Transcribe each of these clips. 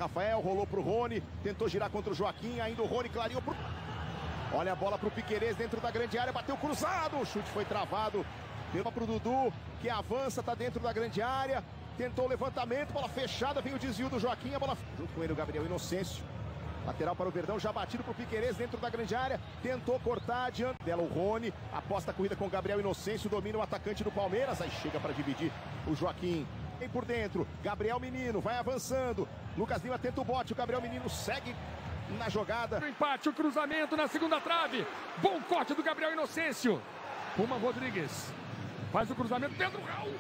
Rafael rolou pro Rony, tentou girar contra o Joaquim, ainda o Rony clareou pro... Olha a bola pro Piquerez dentro da grande área, bateu cruzado, o chute foi travado pro Dudu, que avança, tá dentro da grande área, tentou o levantamento, bola fechada, vem o desvio do Joaquim, a bola junto com ele o Gabriel Inocêncio. Lateral para o Verdão, já batido pro Piquerez dentro da grande área, tentou cortar adiante dela o Rony, aposta a corrida com o Gabriel Inocêncio, domina o atacante do Palmeiras, aí chega para dividir o Joaquim. Vem por dentro, Gabriel Menino vai avançando, Lucas Lima tenta o bote, o Gabriel Menino segue na jogada. O empate, o cruzamento na segunda trave, bom corte do Gabriel Inocêncio. Puma Rodrigues faz o cruzamento, Pedro Raul,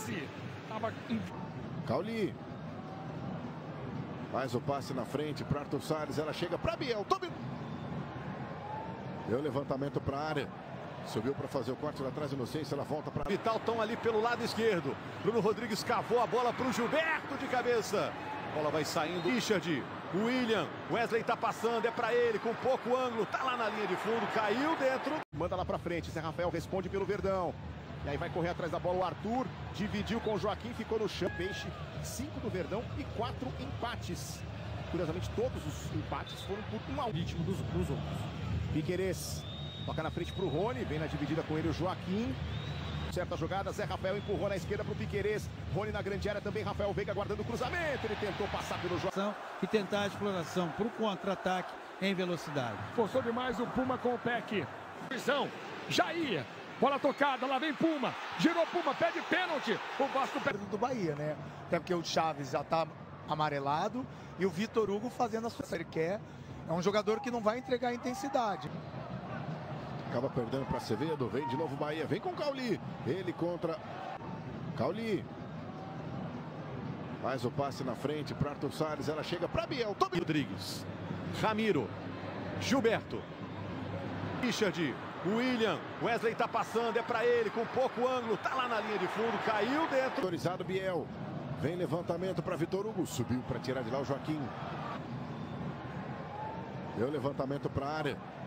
Cauli faz o passe na frente para Arthur Salles, ela chega para Biel, deu levantamento para a área, subiu para fazer o corte lá atrás, Inocência, ela volta para Vital, estão ali pelo lado esquerdo, Bruno Rodrigues cavou a bola para o Gilberto de cabeça, a bola vai saindo, Richard, William, Wesley tá passando, é para ele, com pouco ângulo, tá lá na linha de fundo, caiu dentro. Manda lá para frente, Zé Rafael responde pelo Verdão. E aí vai correr atrás da bola o Arthur, dividiu com o Joaquim, ficou no chão. Peixe, 5 do Verdão e 4 empates. Curiosamente, todos os empates foram por um ao ritmo dos outros. Piquerez toca na frente pro Rony, vem na dividida com ele o Joaquim. Certa jogada, Zé Rafael empurrou na esquerda pro Piquerez. Rony na grande área também, Rafael Veiga guardando o cruzamento. Ele tentou passar pelo Joaquim. E tentar a exploração para o contra-ataque em velocidade. Forçou demais o Puma com o Peck. Visão, Jair. Bola tocada, lá vem Puma, girou Puma, pede pênalti, o Vasco perde do Bahia, né? Até porque o Chaves já tá amarelado e o Vitor Hugo fazendo a sua... Ele quer, é um jogador que não vai entregar intensidade. Acaba perdendo para Acevedo, vem de novo Bahia, vem com Cauli, ele contra Cauli. Faz o passe na frente para Arthur Salles, ela chega para Biel, Rodrigues, Ramiro, Gilberto, Richard, William, Wesley tá passando, é para ele, com pouco ângulo, tá lá na linha de fundo, caiu dentro. Autorizado Biel, vem levantamento para Vitor Hugo, subiu para tirar de lá o Joaquim. Deu levantamento para a área.